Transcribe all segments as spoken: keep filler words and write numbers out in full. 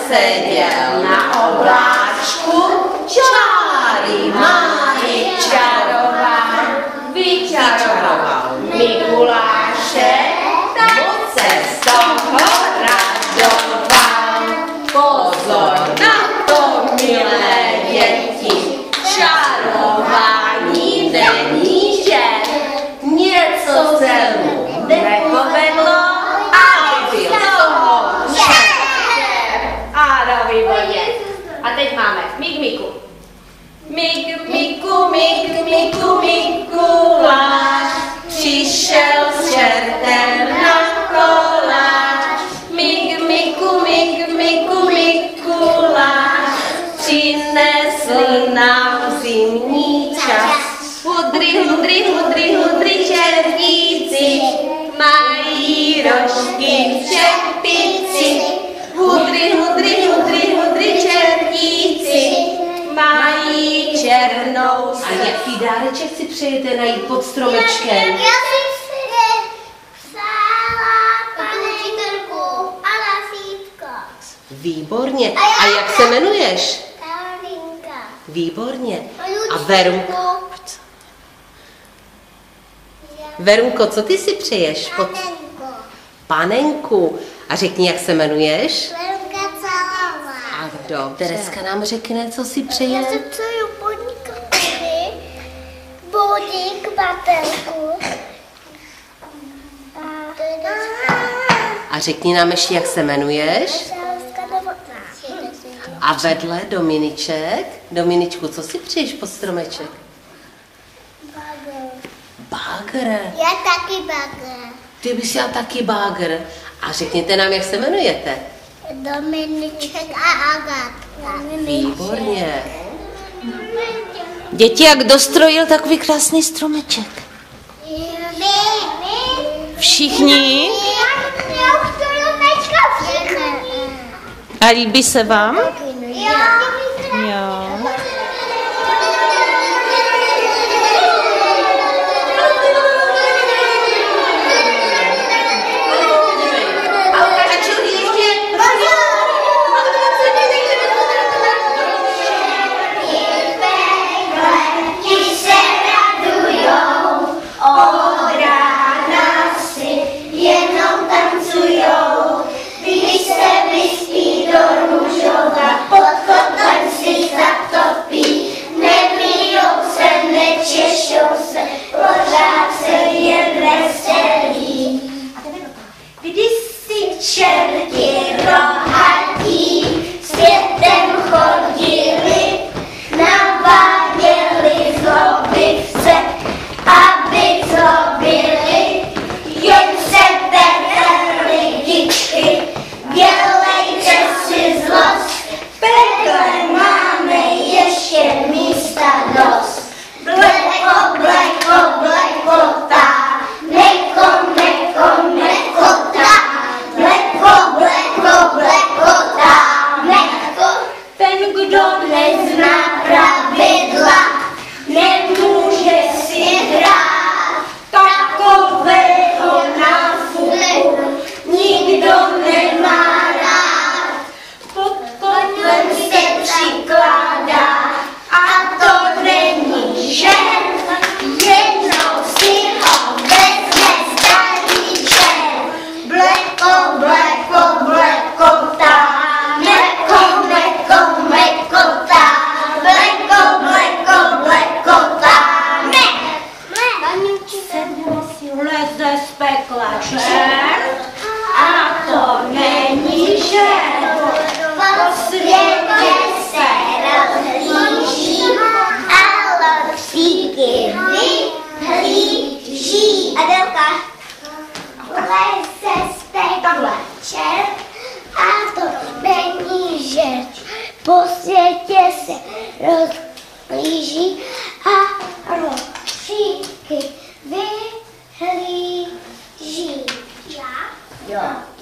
seděl na obláčku, čáry máry čaroval, vyčaroval Mikuláše, moc se z toho radoval. Pozor na to, milé děti, čarování není, že něco se mu nepovedlo, ale byl toho šéf. Ano, výborně. A teď máme Mik Miku. Mik Miku, Mik Miku, Mikuláš přišel s čertem na koláč. Mik Miku, Mik Miku, Mikuláš přinesl nám zimní čas. Hudry, hudry, hudry, hudry čertíci mají rožky v čepici. Hudry, hudry, hudry, hudry čertíci mají černou. A jaký dáreček si přejete najít pod stromečkem? Já si přeje psala pane učitelku a lasítko. Výborně. A jak se jmenuješ? Karolinka. Výborně. A Verunko? Verunko, co ty si přeješ? Pod... Panenku. Panenku. A řekni, jak se jmenuješ? Verunka Calová. A kdo? Tereska nám řekne, co si přeje. Já si přeju bodník tady, bodník, batelku. A řekni nám ještě, jak se jmenuješ. A vedle Dominiček. Dominičku, co si přeješ pod stromeček? Bagr. Já taky bagr. Ty bys já taky bagr. A řekněte nám, jak se jmenujete. Dominiček a Agatka. Výborně. Děti, jak dostrojil takový krásný stromeček? My, my. Všichni? Já už stromečka všichni. A líbí se vám? Jo. Jo. Po světě se rozplíží a ročíky vyhlíží. Já? Jo.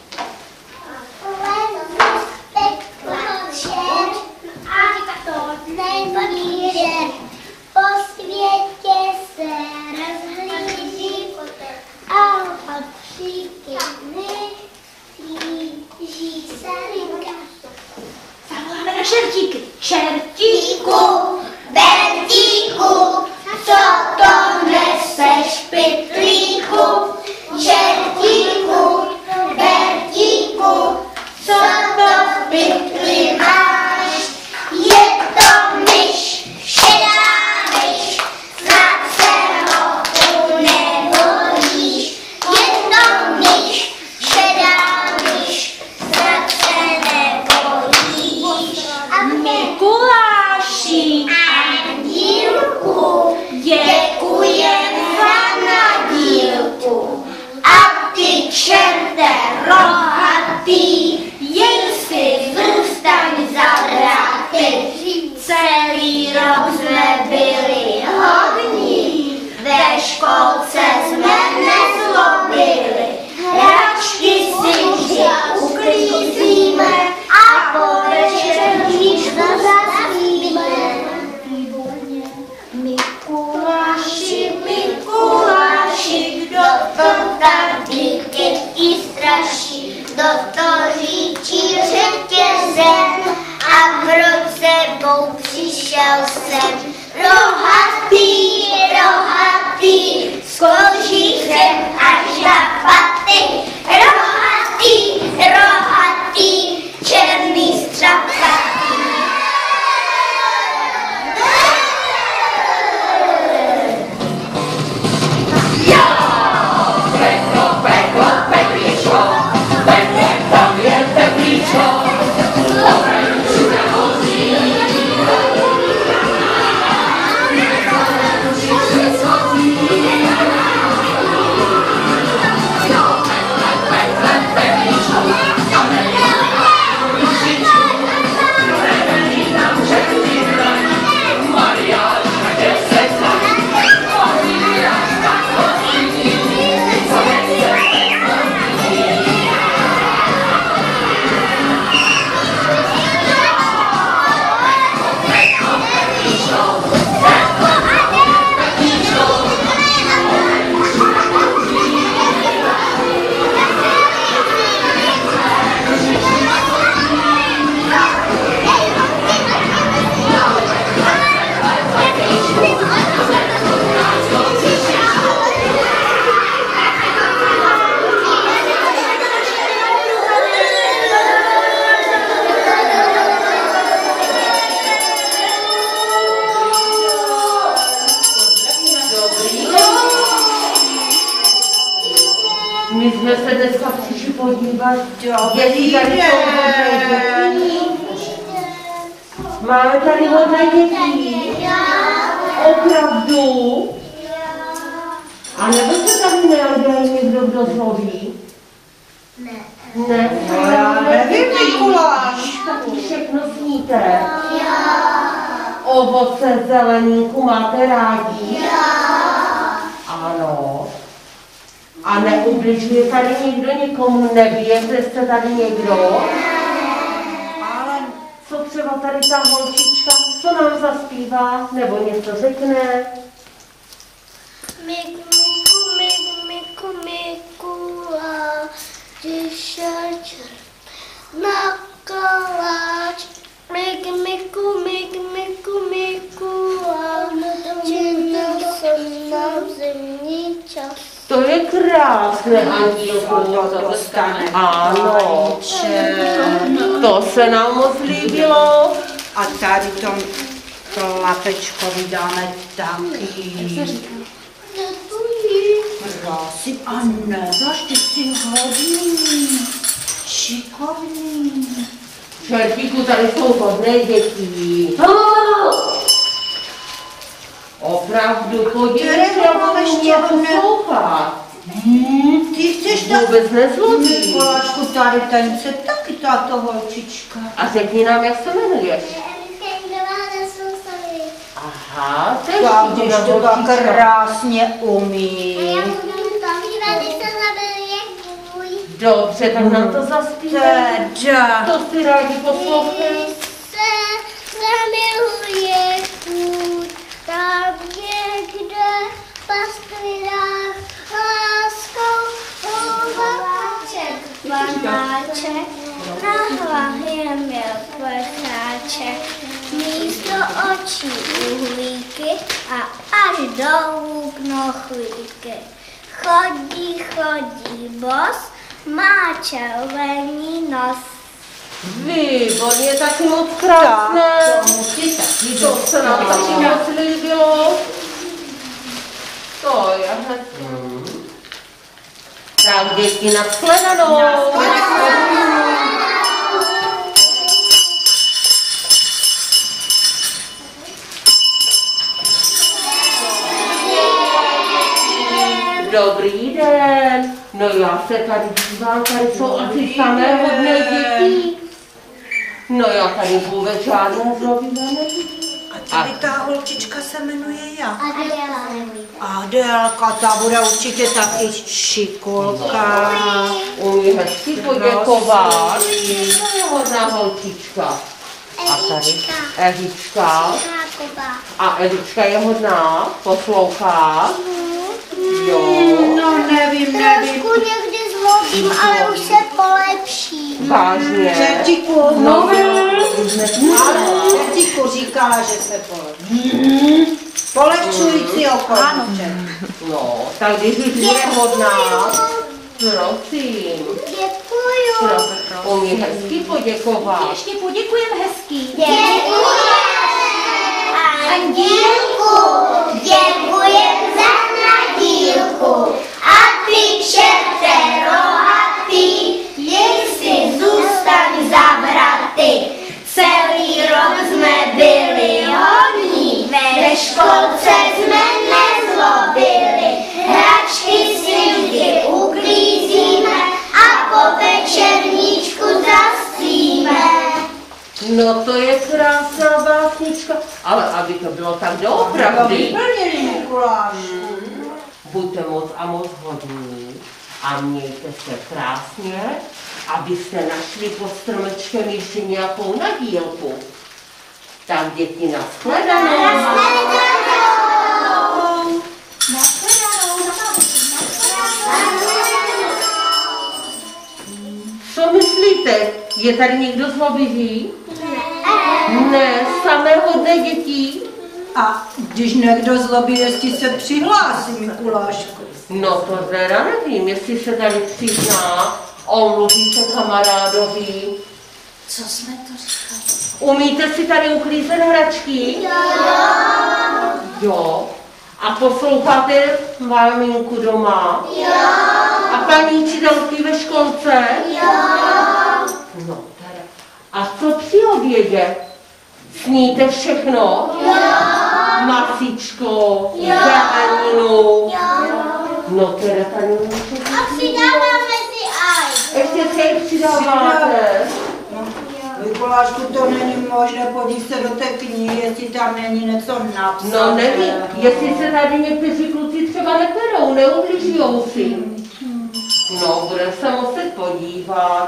A to není, že po světě se rozhlíží a ročíky vyhlíží. Sarinka. čertíky. Čertíku, Bertíku, co to neseš pytlíku? Čertíku, Bertíku, co to v pytli máš? Je to myš, šedá myš, snad se ho nebojíš. Je to myš, šedá myš, snad se nebojíš. A Mikuláši, Andílku, děkujem za nadílku. A ty čerte rohatý, jen si zůstaň zavratý. Celý rok jsme byli hodní, ve školce jsme nezlobili. Hračky si vždy uklízíme a po večerníčku zaspíme. Mikuláši, Mikuláši, kdo to tady děti straší, kdo to říčí řetězem a proč sebou přišel sem. Rohatý, rohatý, s kožíchem až na paty. Rohatý, rohatý, černý střapatý. My jsme se dneska přišli podívat, jestli tady jsou hodné děti. Máme tady hodné děti. Opravdu? A nebo se tady neoddají někdo, kdo zloví? Ne. Ne? No já nevím, Mikuláš. Taky všechno sníte? Ovoce, zeleníku máte rádi? Ano. A neubližuje tady někdo někomu? Nebijete jste tady někdo? Ale Co třeba tady ta holčička, co nám zaspívá, nebo něco řekne? Miku, miku, miku, miku, Mikuláš, přišel na koláč. Miku, miku, miku, miku, Mikuláš, činil jsem nám zimní čas. To je krásné, Andílku. to dostane. Ano, to se nám moc líbilo. A tady to, to lapečkovi dáme taky. Krásy, a nedáš, ty jsi hodný, šikovný. Čertíku, tady jsou hodné děti. Opravdu, podívej se, Které mám jak ještě mě hodné? poslouchat. Hmm, ty chceš tak... Vůbec nezlobí. Mikulášku, tady ten se taky tato holčička. A řekni nám, jak se jmenuješ. Aha, to je Tak, když šikovná to tak holčička. krásně umí. Dobře, tak nám to zaspívá. Teda. To si rádi poslouchají. Se zamiluje kůň, tam někde v pastvinách láskou hováček, panáček, Na hlavě měl plesáček, místo očí uhlíky a až dolů knochlíky. Chodí, chodí bos, má červený nos. Výborně, taky moc krásné. To se nám taky moc líbilo. To je hezké. Tak, děti, nashledanou. Dobrý den. No já se tady dívám, tady jsou asi samé hodné děti. No já tady vůbec žádné zlobivá nevidím. A tady ta holčička se jmenuje jak? Adéla. Adélka, ta bude určitě taky šikulka. Umí hezky poděkovat. To je hodná holčička. A tady Evička. A Evička je hodná, poslouchá. Jo. No nevím, nevím. Trošku někdy zlobím, ale už se polepším. Vážně. Čertíku, No, Čertíku říkala, že se polepší. Polehčující okolí. Ano, no, tak když už je hodná, prosím. Děkuju. Pro, umí hezky poděkovat. Ještě poděkujeme hezký. Děkuju. Andílku, děkujem za nadílku. A ty čerte rohatý, jestli zůstaň za vraty. Celý rok jsme byli hodní, ve školce jsme nezlobili. Hračky si vždy uklízíme a po večerníčku zaspíme. No to je krásná básnička, ale aby to bylo tak doopravdy. Vyplnili Mikulášku. Buďte moc a moc hodní a mějte se krásně, abyste našli pod stromečkem ještě nějakou nadílku. Tak děti, nashledanou. Co myslíte? Je tady někdo zlobivý? Ne, samé hodné děti. A když někdo zlobí, jestli se přihlásí Mikulášku. No to teda nevím, jestli se tady přizná, omluví se kamarádovi. Co jsme to říkali? Umíte si tady uklízet hračky? Jo. Jo. A posloucháte maminku doma? Jo. A paní učitelky ve školce? Jo. No teda. A co při obědě? Sníte všechno? Jo. Masičko, zeleninu. Jo. No teda tady můžete. A přidáváme si aj. Ještě se jich přidáváte? Mikulášku, to není možné, podív se do té knihy, jestli tam není něco napsané. No nevím, jestli se tady někteří kluci třeba neperou, neubližujou si. No, bude se muset podívat.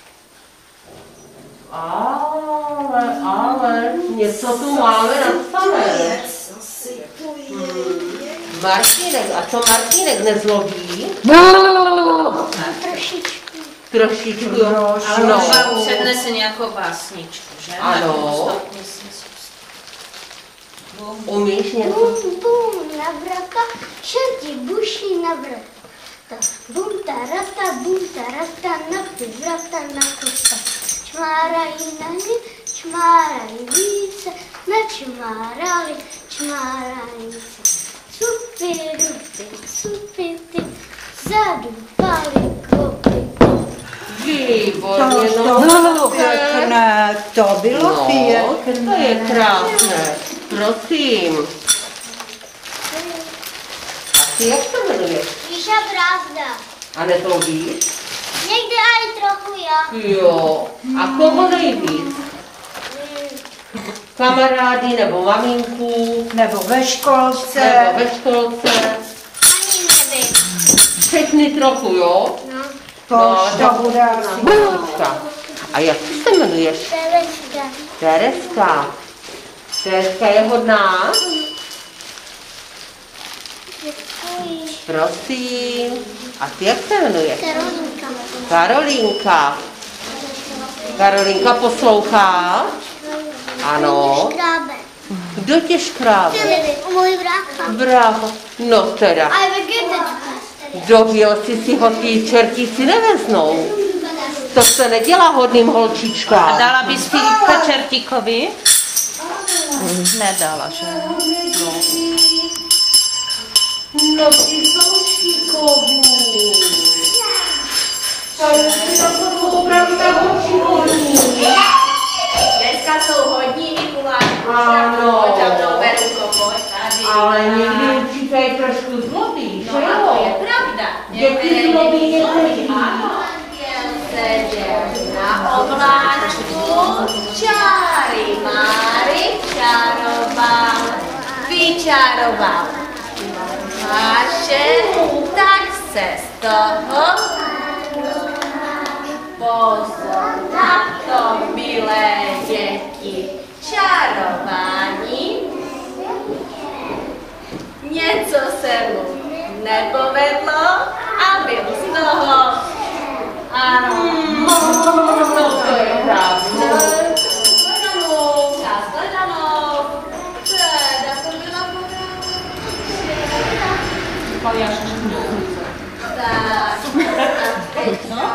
Ale, ale, něco tu máme napsané. Hmm. Martínek, a co Martínek nezlobí? Trošičku, Ale no. třeba přednese nějakou básničku, že? Ano. Umíš něco? Bum, bum, na vrata, čerti buší na vrata. Bum, tarata, bum, tarata, na ty vrata, na kusa. Čmárají na ně, čmárají více, načmárali, čmárají se. Cupy, dupy, cupy, ty, zadupali kopy. Výborně, To, no. to bylo pěkné, to bylo No, pěkné. to je krásné. Prosím. A ty jak se jmenuješ? Míša Brázda. A nezlobíš? Někde aj trochu já. Jo. A koho nejvíc? Kamarády nebo maminku? Nebo ve školce. Nebo ve školce? Ani nevím. Všechny trochu, jo? No. To, to bude asi. Tereska. A jak ty se jmenuješ? Tereska. Tereska. Tereska je hodná? Děkuji. Prosím. A ty jak se jmenuješ? Karolinka. Karolínka. Karolinka poslouchá? Ano. Škrábe. Kdo tě škrábe? Můj brácha. Brácha. No teda. A je vegetečka. Dověl si si ho ty čerti si neveznou. To se nedělá hodným holčičkám. Dala bys Filipka čertíkovi? Nedala, že? No ty jsou šikovní. Ale ty jsou opravdu tak šikovní. Dneska jsou hodní Mikuláši. Ano. Pojď tam do Beruko, pojď tady. Ale někdy určitě je trošku zlobí, že No a to je jo? pravda. Děti zlobí někteří. Ano. Seděl na oblátku, čáry Máry čaroval, vyčaroval. Máše, tak se z toho pozor na to, milé děti, čarování. Něco se mu nepovedlo a byl z toho. Ano, To je pravda. shledanou, za shledanou, teda to byla porážka. Tak, a teďka.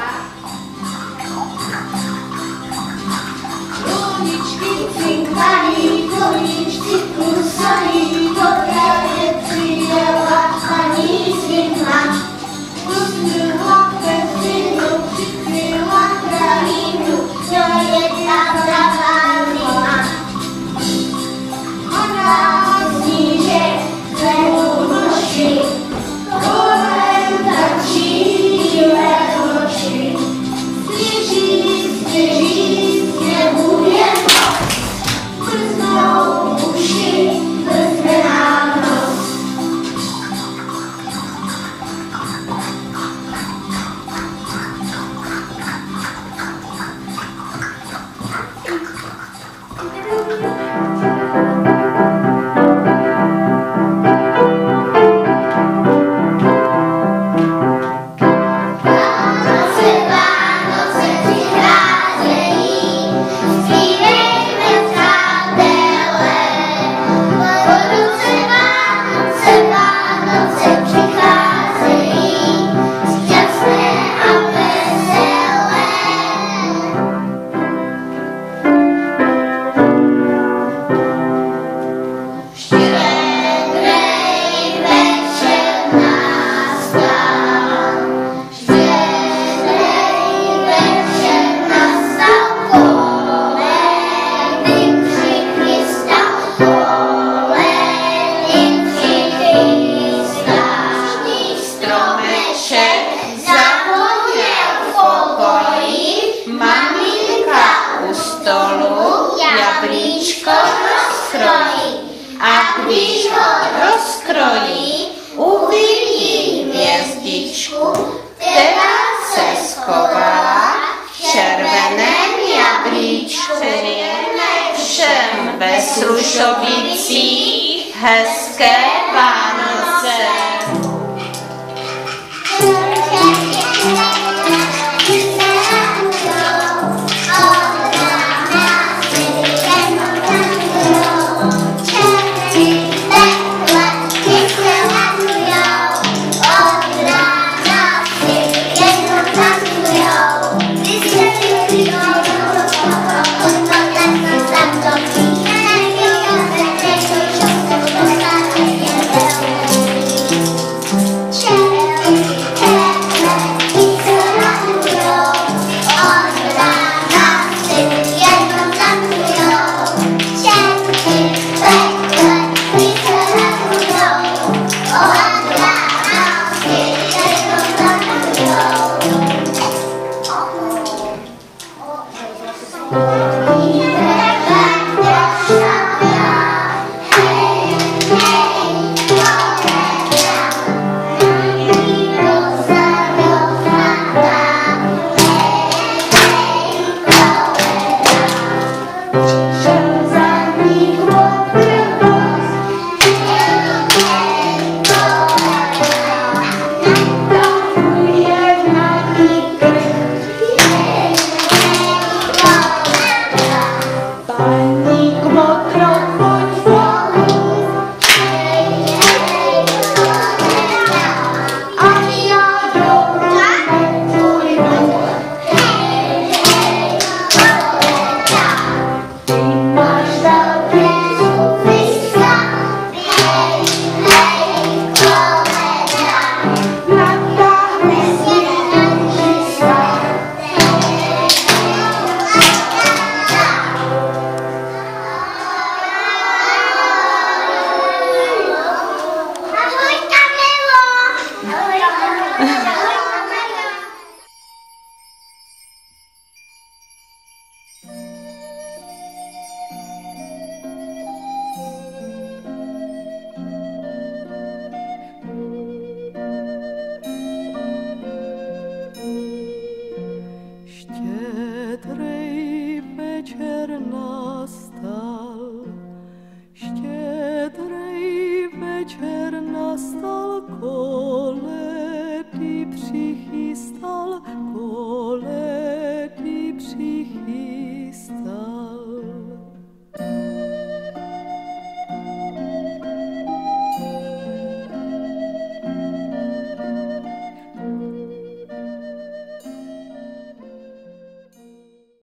Runičky cinkají, koníčky klusají, do kraje přijela paní svinna. Uzdrhla pezinu, přikryla krajinu, to je ta pravá zima. Ona sníže zlehu noši, kolem tačí živé oči. Sněží, sněží, sněhu je moc, brznou uši, brzne nám nos. Vánoce, Vánoce přicházejí, zpívejme přátelé. Vánoce, Vánoce, Vánoce přicházejí, šťastné a veselé. Štědrej večer nastal, štědrej večer nastal, kolédy přichystal, kolédy přichystal. Stromeček zavoněl v pokoji, maminka u stolu jablíčko rozkrojí. A když ho rozkrojí, uvidí hvězdičku, která se schovala v červeném jablíčku. Přejeme všem ve Slušovicích hezké Vánoce. Thank you. ko